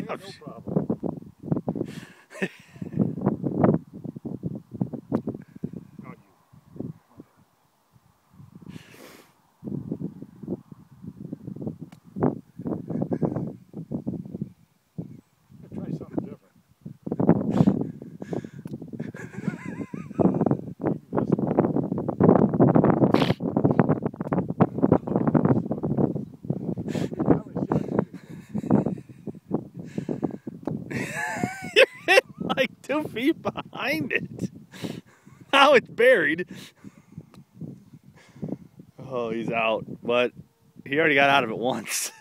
no problem. Not you. Try something different. You're hitting like 2 feet behind it. Now it's buried. Oh, he's out. But he already got out of it once.